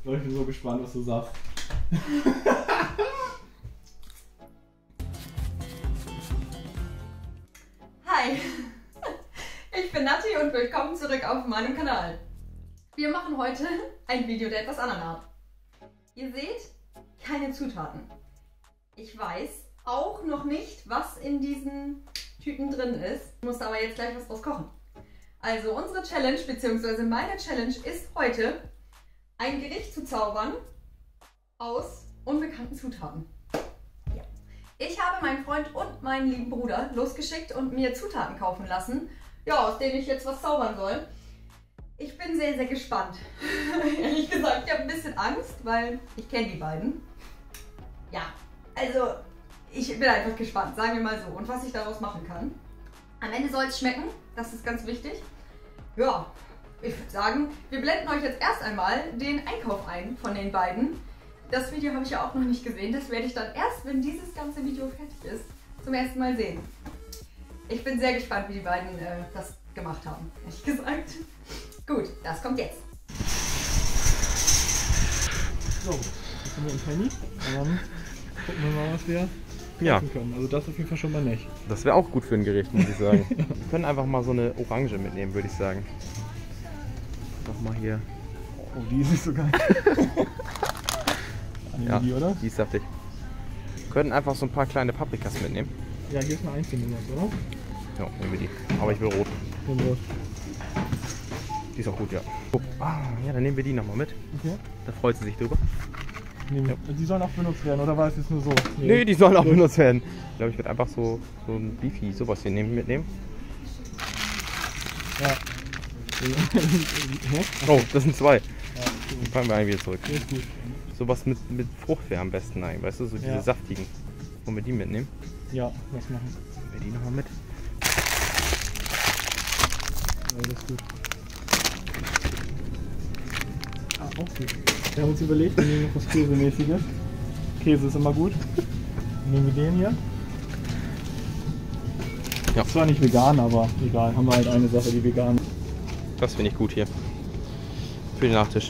Ich bin so gespannt, was du sagst. Hi, ich bin Nati und willkommen zurück auf meinem Kanal. Wir machen heute ein Video der etwas anderen Art. Ihr seht, keine Zutaten. Ich weiß auch noch nicht, was in diesen Tüten drin ist. Ich muss aber jetzt gleich was draus kochen. Also unsere Challenge, beziehungsweise meine Challenge ist heute, ein Gericht zu zaubern aus unbekannten Zutaten. Ja. Ich habe meinen Freund und meinen lieben Bruder losgeschickt und mir Zutaten kaufen lassen, ja, aus denen ich jetzt was zaubern soll. Ich bin sehr, sehr gespannt. Ehrlich gesagt, ich habe ein bisschen Angst, weil ich kenne die beiden. Ja, also ich bin einfach gespannt, sagen wir mal so. Und was ich daraus machen kann. Am Ende soll es schmecken, das ist ganz wichtig. Ja, ich würde sagen, wir blenden euch jetzt erst einmal den Einkauf ein von den beiden. Das Video habe ich ja auch noch nicht gesehen, das werde ich dann erst, wenn dieses ganze Video fertig ist, zum ersten Mal sehen. Ich bin sehr gespannt, wie die beiden das gemacht haben, ehrlich gesagt. Gut, das kommt jetzt. So, jetzt haben wir einen Penny. Und dann gucken wir mal, was wir kaufen können. Also das auf jeden Fall schon mal nicht. Das wäre auch gut für ein Gericht, muss ich sagen. Wir können einfach mal so eine Orange mitnehmen, würde ich sagen. Nochmal hier. Oh, die ist nicht so geil. Ja, die, oder? Die ist saftig. Wir können einfach so ein paar kleine Paprikas mitnehmen. Ja, hier ist eine einzelne, oder? Ja, nehmen wir die. Aber ich will rot. Rot. Die ist auch gut, ja. Oh, ja, dann nehmen wir die nochmal mit. Okay. Da freut sie sich drüber. Ja. Die sollen auch benutzt werden, oder war es jetzt nur so? Nee, die sollen auch benutzt werden. Ich glaube, ich werde einfach so ein Beefy, sowas hier mitnehmen. Ja. Oh, das sind zwei. Ja, Die packen wir eigentlich wieder zurück. ist gut. Sowas mit Frucht wäre am besten eigentlich, weißt du? So diese saftigen. Wollen wir die mitnehmen? Ja, was machen? Nehmen wir die nochmal mit. Ja, das ist gut. Auch gut. Wir haben uns überlegt, wir nehmen noch was Käsemäßiges. Käse ist immer gut. Dann nehmen wir den hier. Ja. Zwar nicht vegan, aber egal. Haben wir halt eine Sache, die vegan ist. Das finde ich gut hier. Für den Nachtisch.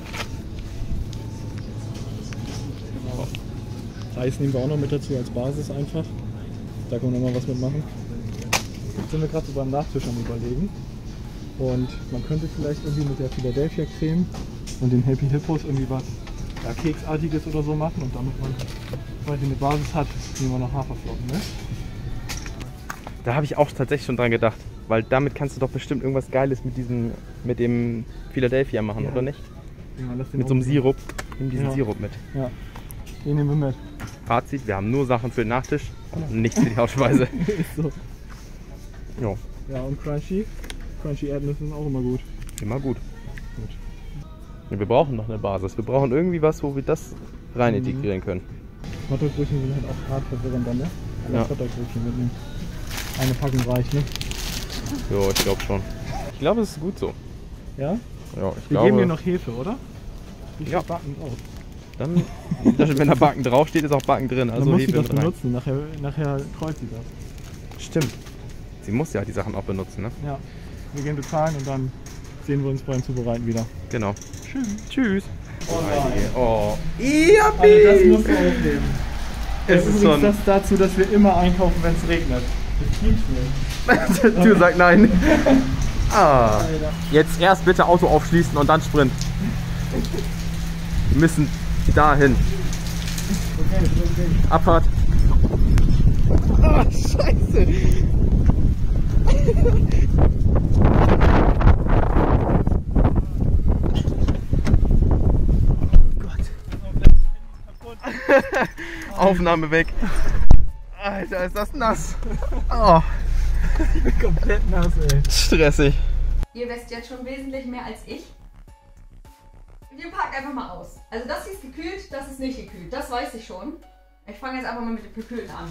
Genau. Reis nehmen wir auch noch mit dazu als Basis einfach. Da können wir noch mal was mitmachen. Jetzt sind wir gerade so beim Nachtisch am Überlegen. Und man könnte vielleicht irgendwie mit der Philadelphia Creme und den Happy Hippos irgendwie was Keksartiges oder so machen. Und damit man quasi eine Basis hat, nehmen wir noch Haferflocken, ne? Da habe ich auch tatsächlich schon dran gedacht. Weil damit kannst du doch bestimmt irgendwas Geiles mit dem Philadelphia machen, oder nicht? Ja, lass den mit so einem oben. Sirup. Nimm diesen Sirup mit. Ja, den nehmen wir mit. Fazit, wir haben nur Sachen für den Nachtisch und nichts für die Hauptspeise. Ist so. Jo. Ja, und Crunchy Erdnüsse sind auch immer gut. Immer gut. Ja, wir brauchen noch eine Basis. Wir brauchen irgendwie was, wo wir das rein integrieren können. Hotdog-Brötchen sind halt auch hart verwirrend dann, ne? Ja. Hotdog-Brötchen mitnehmen. Eine Packung reicht, ne? Jo, ich glaube schon. Ich glaube, es ist gut so. Ja? Ja, ich Wir glaube, geben hier noch Hefe, oder? Wie viel Ja. Backen drauf? dann, wenn da Backen draufsteht, ist auch Backen drin. Dann Also muss sie Hefe das mit rein. benutzen, nachher kreuzt sie das. Stimmt. Sie muss ja die Sachen auch benutzen, ne? Ja. Wir gehen bezahlen und dann sehen wir uns beim Zubereiten wieder. Genau. Tschüss. Tschüss. Oh nein. Oh. Also das musst du aufnehmen. Es Das ist ist so übrigens das dazu, dass wir immer einkaufen, wenn es regnet. Das gibt's nicht. Die Tür sagt nein. Ah. Alter. Jetzt erst bitte Auto aufschließen und dann Sprint. Wir müssen dahin. Okay. Abfahrt. Ah, scheiße. Aufnahme weg. Alter, ist das nass. Oh, Ich bin komplett nass, ey. stressig. Ihr wisst jetzt schon wesentlich mehr als ich. Wir packen einfach mal aus. Also das hier ist gekühlt, das ist nicht gekühlt. Das weiß ich schon. Ich fange jetzt einfach mal mit dem gekühlten an.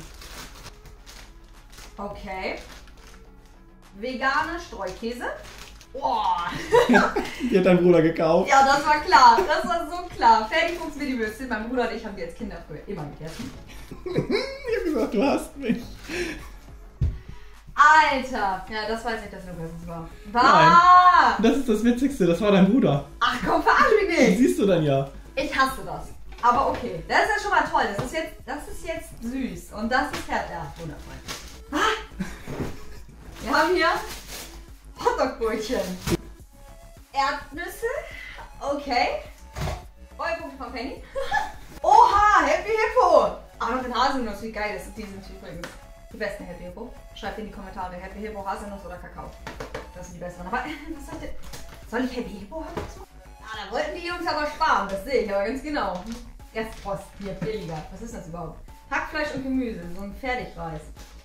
Okay. Vegane Streukäse. Boah. Die hat dein Bruder gekauft. Ja, das war klar. Das war so klar. Fertigfuchs wie die Würstchen. Mein Bruder und ich haben die als Kinder früher immer gegessen. Ich hab gesagt, du hast mich. Alter! Ja, das weiß ich, dass Lukas es war. Bah! Das ist das Witzigste, das war dein Bruder. Ach komm, verarsch mich Das nicht! siehst du dann ja. Ich hasse das. Aber okay, das ist ja schon mal toll. Das ist jetzt süß. Und das ist ja wundervoll. Ah. Wir haben hier Hotdog-Brötchen. Erdnüsse. Okay. Punkte von Penny. Oha, Happy Hippo. Ah, noch mit Haselnuss. Wie geil ist die sind übrigens. Die besten Happy Hippo. Schreibt in die Kommentare. Happy Hippo, Haselnuss oder Kakao. Das sind die besten. Aber was sagt ihr? Soll ich Happy Hippo haben? Ah, da wollten die Jungs aber sparen. Das sehe ich aber ganz genau. Restpost hier, billiger. Was ist das überhaupt? Hackfleisch und Gemüse. So ein Fertigreis.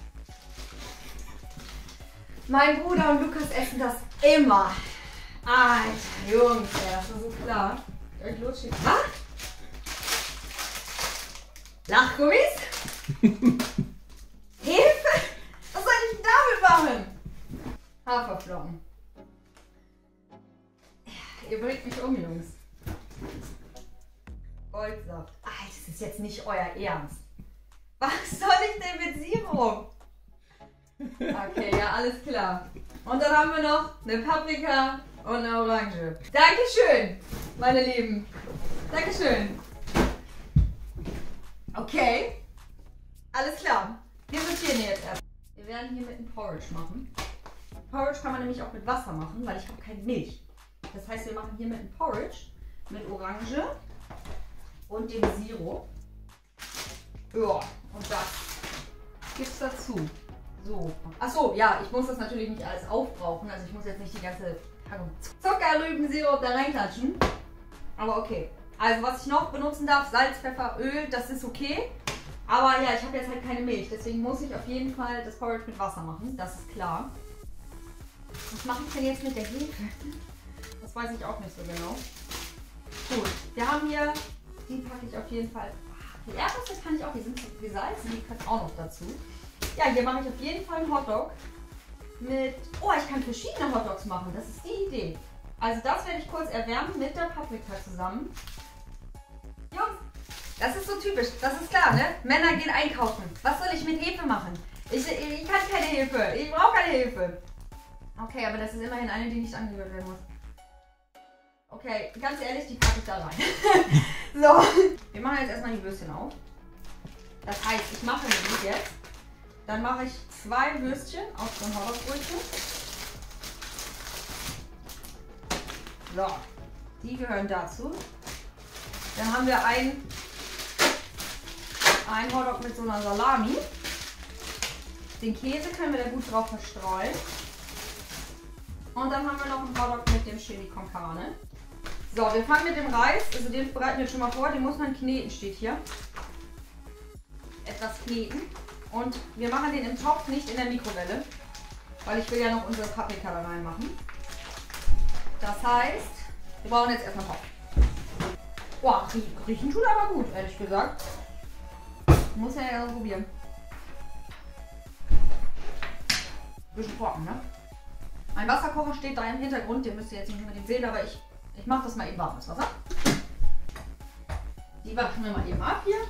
Mein Bruder und Lukas essen das immer. Alter, Jungs, das ist so klar. Was? Lachgummis? Hilfe? Was soll ich denn damit machen? Haferflocken. Ihr bringt mich um, Jungs. Goldsaft. Das ist jetzt nicht euer Ernst. Was soll ich denn mit Sirup? Okay, ja, alles klar. Und dann haben wir noch eine Paprika und eine Orange. Dankeschön, meine Lieben. Dankeschön. Okay. Alles klar. Wir sortieren jetzt erst. Wir werden hier mit einem Porridge machen. Porridge kann man nämlich auch mit Wasser machen, weil ich habe keine Milch. Das heißt, wir machen hier mit einem Porridge mit Orange und dem Sirup. Ja, und das gibt's dazu. So. Achso, ja, ich muss das natürlich nicht alles aufbrauchen. Also ich muss jetzt nicht die ganze Packung Zuckerrübensirup da reinklatschen. Aber okay. Also was ich noch benutzen darf, Salz, Pfeffer, Öl, das ist okay. Aber ja, ich habe jetzt halt keine Milch. Deswegen muss ich auf jeden Fall das Porridge mit Wasser machen. Das ist klar. Was mache ich denn jetzt mit der Hefe? Das weiß ich auch nicht so genau. Gut, wir haben hier, die packe ich auf jeden Fall. Die Erdnüsse kann ich auch, die sind gesalzen, die können auch noch dazu. Ja, hier mache ich auf jeden Fall einen Hotdog mit... Oh, ich kann verschiedene Hotdogs machen, das ist die Idee. Also das werde ich kurz erwärmen mit der Paprika zusammen. Jungs, das ist so typisch, das ist klar, ne? Männer gehen einkaufen. Was soll ich mit Hefe machen? Ich kann keine Hefe, ich brauche keine Hefe. Okay, aber das ist immerhin eine, die nicht angerührt werden muss. Okay, ganz ehrlich, die packe ich da rein. So, wir machen jetzt erstmal die Würstchen auf. Das heißt, ich mache die jetzt. Dann mache ich 2 Würstchen aus dem Hotdog-Brötchen. So, die gehören dazu. Dann haben wir ein Hotdog mit so einer Salami. Den Käse können wir da gut drauf verstreuen. Und dann haben wir noch einen Hotdog mit dem Chili con Carne. So, wir fangen mit dem Reis. Also den bereiten wir schon mal vor. Den muss man kneten, steht hier. Etwas kneten. Und wir machen den im Topf, nicht in der Mikrowelle. Weil ich will ja noch unsere Paprika da reinmachen. Das heißt, wir brauchen jetzt erstmal Topf. Boah, riechen tut aber gut, ehrlich gesagt. Muss ja probieren. Bisschen trocken, ne? Mein Wasserkocher steht da im Hintergrund, den müsst ihr jetzt nicht unbedingt sehen, aber ich mache das mal eben warmes Wasser. Die waschen wir mal eben ab hier.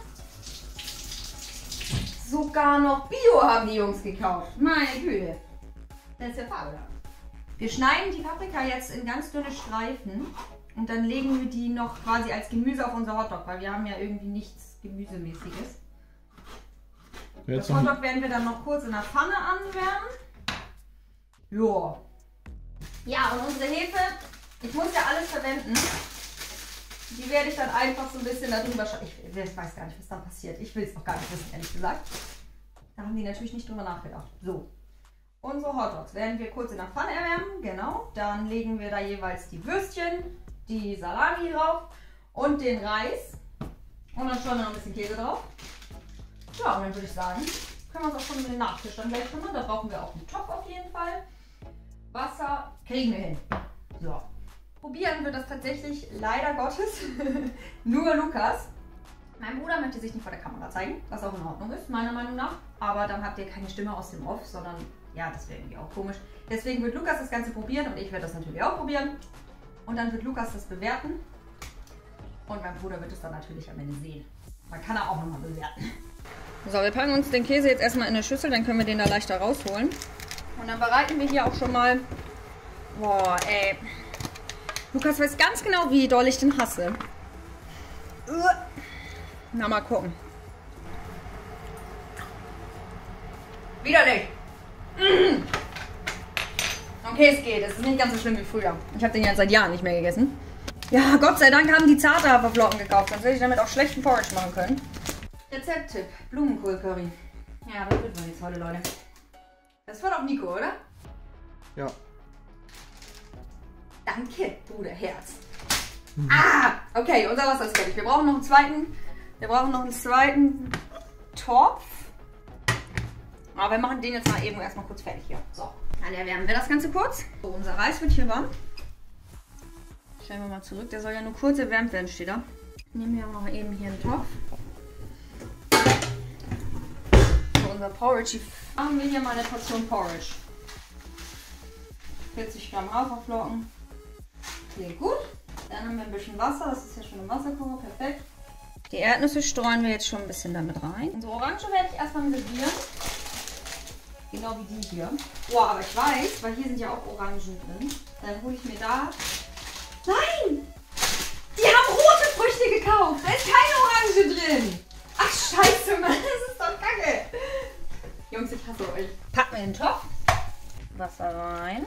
Sogar noch Bio haben die Jungs gekauft. Meine Güte. Das ist ja fabelhaft. Wir schneiden die Paprika jetzt in ganz dünne Streifen und dann legen wir die noch quasi als Gemüse auf unser Hotdog, weil wir haben ja irgendwie nichts Gemüsemäßiges. Das Hotdog werden wir dann noch kurz in der Pfanne anwärmen. Ja. Ja, und unsere Hefe, ich muss ja alles verwenden. Die werde ich dann einfach so ein bisschen darüber schauen. Ich weiß gar nicht, was dann passiert. Ich will es auch gar nicht wissen, ehrlich gesagt. Da haben die natürlich nicht drüber nachgedacht. So. Unsere Hotdogs werden wir kurz in der Pfanne erwärmen. Genau. Dann legen wir da jeweils die Würstchen, die Salami drauf und den Reis. Und dann schauen wir noch ein bisschen Käse drauf. Ja, und dann würde ich sagen, können wir uns auch schon mit dem Nachtisch dann gleich kümmern. Da brauchen wir auch einen Topf auf jeden Fall. Wasser kriegen wir hin. So. Probieren wird das tatsächlich leider Gottes nur Lukas. Mein Bruder möchte sich nicht vor der Kamera zeigen, was auch in Ordnung ist, meiner Meinung nach. Aber dann habt ihr keine Stimme aus dem Off, sondern ja, das wäre irgendwie auch komisch. Deswegen wird Lukas das Ganze probieren und ich werde das natürlich auch probieren. Und dann wird Lukas das bewerten. Und mein Bruder wird es dann natürlich am Ende sehen. Man kann er auch nochmal bewerten. So, wir packen uns den Käse jetzt erstmal in eine Schüssel, dann können wir den da leichter rausholen. Und dann bereiten wir hier auch schon mal... Boah, ey. Lukas weiß ganz genau, wie doll ich den hasse. Na, mal gucken. Widerlich. Okay, es geht. Es ist nicht ganz so schlimm wie früher. Ich habe den ja seit Jahren nicht mehr gegessen. Ja, Gott sei Dank haben die zarte Haferflocken gekauft. Sonst hätte ich damit auch schlechten Porridge machen können. Rezepttipp. Blumenkohl-Curry. Ja, das wird wohl nichts heute, Leute. Das war doch Nico, oder? Ja. Danke, Bruderherz. Ah, okay, unser Wasser ist fertig. Wir brauchen noch einen zweiten Topf. Aber wir machen den jetzt mal eben erstmal kurz fertig hier. So, dann erwärmen wir das Ganze kurz. So, unser Reis wird hier warm. Stellen wir mal zurück. Der soll ja nur kurz erwärmt werden, steht da. Nehmen wir auch noch eben hier einen Topf. So, unser Porridge. Machen wir hier mal eine Portion Porridge. 40 Gramm Haferflocken. Klingt gut. Dann haben wir ein bisschen Wasser. Das ist ja schon im Wasserkocher. Perfekt. Die Erdnüsse streuen wir jetzt schon ein bisschen damit rein. Unsere Orange werde ich erstmal servieren. Genau wie die hier. Boah, aber ich weiß, weil hier sind ja auch Orangen drin. Dann hole ich mir da... Nein! Die haben rote Früchte gekauft. Da ist keine Orange drin. Ach, scheiße, Mann. Das ist doch kacke. Jungs, ich hasse euch. Packen wir in den Topf. Wasser rein.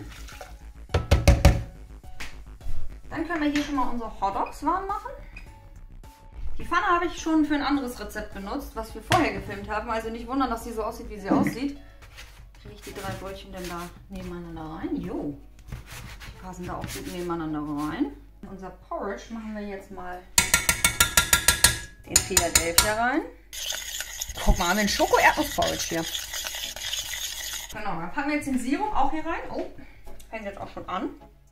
Dann können wir hier schon mal unsere Hotdogs warm machen. Die Pfanne habe ich schon für ein anderes Rezept benutzt, was wir vorher gefilmt haben. Also nicht wundern, dass sie so aussieht, wie sie aussieht. Kriege ich die 3 Brötchen denn da nebeneinander rein? Jo. Die passen da auch gut nebeneinander rein. In unser Porridge machen wir jetzt mal den Philadelphia rein. Guck mal, haben wir einen Schoko-Erdnuss-Porridge hier. Genau, dann packen wir jetzt den Sirup auch hier rein. Oh, fängt jetzt auch schon an.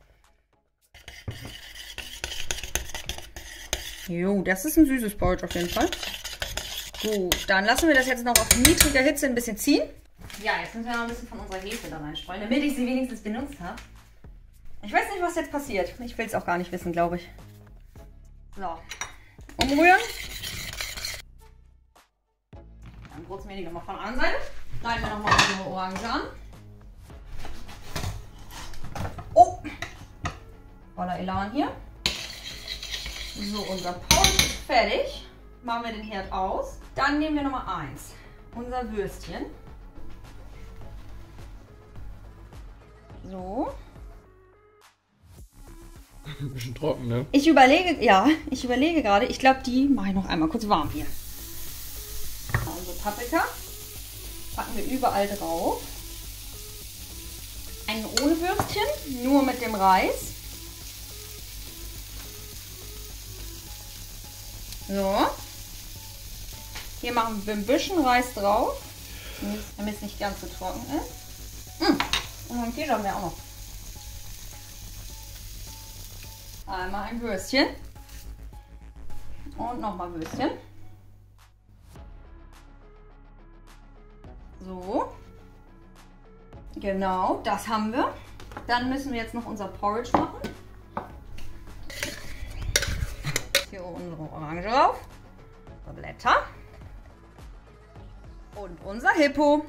Jo, das ist ein süßes Porridge auf jeden Fall. Gut, dann lassen wir das jetzt noch auf niedriger Hitze ein bisschen ziehen. Ja, jetzt müssen wir noch ein bisschen von unserer Hefe da reinstreuen, damit ich sie wenigstens benutzt habe. Ich weiß nicht, was jetzt passiert. Ich will es auch gar nicht wissen, glaube ich. So, umrühren. Dann kurz mir die nochmal von der anderen Seite. Schneiden wir nochmal unsere Orange an. Oh! Voller Elan hier. So, unser Porridge ist fertig. Machen wir den Herd aus. Dann nehmen wir Nummer 1. Unser Würstchen. So. Ein bisschen trocken, ne? Ich überlege gerade. Ich glaube, die mache ich noch einmal kurz warm hier. Unsere Paprika packen wir überall drauf. Einen ohne Würstchen, nur mit dem Reis. So. Hier machen wir ein bisschen Reis drauf, damit es nicht ganz so trocken ist. Und einen Käse haben wir auch noch. Einmal ein Würstchen. Und nochmal Würstchen. So. Genau, das haben wir. Dann müssen wir jetzt noch unser Porridge machen. Hier unsere Orange drauf. Unsere Blätter. Und unser Hippo.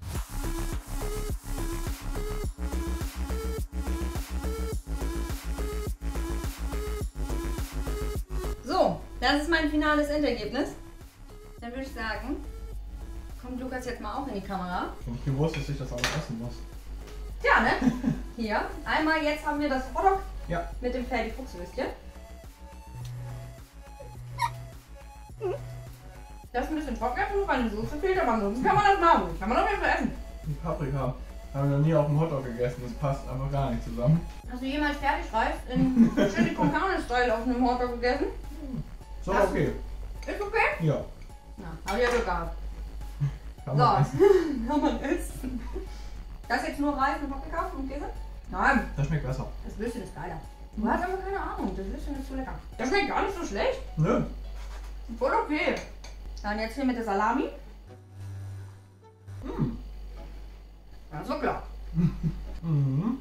So, das ist mein finales Endergebnis. Dann würde ich sagen, kommt Lukas jetzt mal auch in die Kamera. Ich gewusst, dass ich das auch essen muss. Ja, ne? Hier. Einmal jetzt haben wir das Hotdog Ja. mit dem Ferdi-Fuchs-Würstchen. Das ist ein bisschen trocken, weil eine Soße fehlt, aber ansonsten kann man das machen. Kann man auf jeden Fall essen. Die Paprika habe ich noch nie auf dem Hotdog gegessen. Das passt einfach gar nicht zusammen. Hast du jemals Fertigreis in Chili con Carne-Style auf einem Hotdog gegessen? So, Hast du- okay. Ist okay? Ja. Na, habe ich ja Glück gehabt. Kann man So, essen. kann man essen. Das ist jetzt nur Reis und Paprika und Käse? Nein, Das schmeckt besser. das Würstchen ist geiler. Du hast aber keine Ahnung, das Würstchen ist so lecker. Das schmeckt gar nicht so schlecht. Nö. Voll okay. Dann jetzt hier mit der Salami. Ganz so klar. Mhm.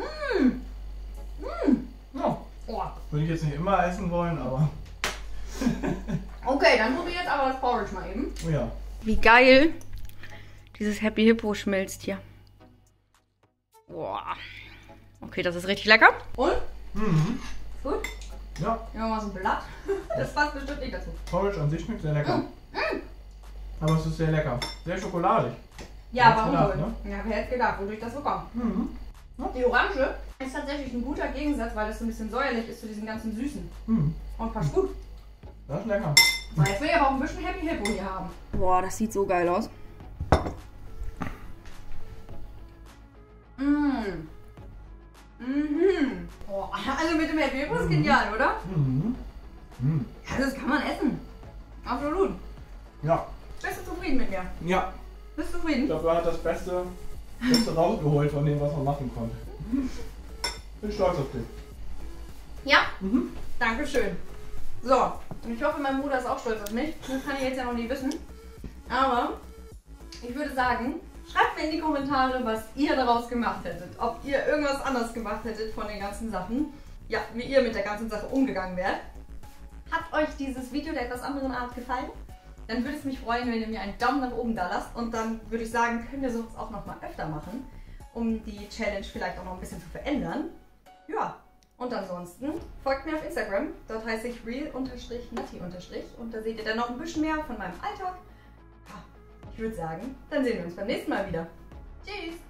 Ja. Oh. Würde ich jetzt nicht immer essen wollen, aber. Okay, dann probiere ich jetzt aber das Porridge mal eben. Oh ja. Wie geil dieses Happy Hippo schmilzt hier. Boah. Okay, das ist richtig lecker. Und? Mhm. Gut. Ja. Nehmen wir mal so ein Blatt. Das passt bestimmt nicht dazu. Porridge an sich schmeckt sehr lecker. Aber es ist sehr lecker. Sehr schokoladig. Ja, warum gedacht, wohl? Ja, wer hätte gedacht, wodurch das so kommt. Mhm. Ja. Die Orange ist tatsächlich ein guter Gegensatz, weil das so ein bisschen säuerlich ist zu diesem ganzen Süßen. Mhm. Und passt gut. Das ist lecker. So, jetzt will ich aber auch ein bisschen Happy Hippo hier haben. Boah, das sieht so geil aus. Mhm. Oh, also mit dem Happy Hippo ist genial, oder? Mhm. Mhm. Ja, das kann man essen. Absolut. Ja. Bist du zufrieden mit mir? Ja. Bist du zufrieden? Ich glaube, er hat das Beste rausgeholt von dem, was man machen konnte. Bin stolz auf dich. Ja? Mhm. Dankeschön. So, und ich hoffe, mein Bruder ist auch stolz auf mich. Das kann ich jetzt ja noch nicht wissen. Aber ich würde sagen, schreibt mir in die Kommentare, was ihr daraus gemacht hättet. Ob ihr irgendwas anders gemacht hättet von den ganzen Sachen. Ja, wie ihr mit der ganzen Sache umgegangen wärt. Hat euch dieses Video der etwas anderen Art gefallen? Dann würde es mich freuen, wenn ihr mir einen Daumen nach oben da lasst. Und dann würde ich sagen, können wir sowas auch noch mal öfter machen, um die Challenge vielleicht auch noch ein bisschen zu verändern. Ja, und ansonsten folgt mir auf Instagram. Dort heiße ich real_natti_ und da seht ihr dann noch ein bisschen mehr von meinem Alltag. Ja, ich würde sagen, dann sehen wir uns beim nächsten Mal wieder. Tschüss!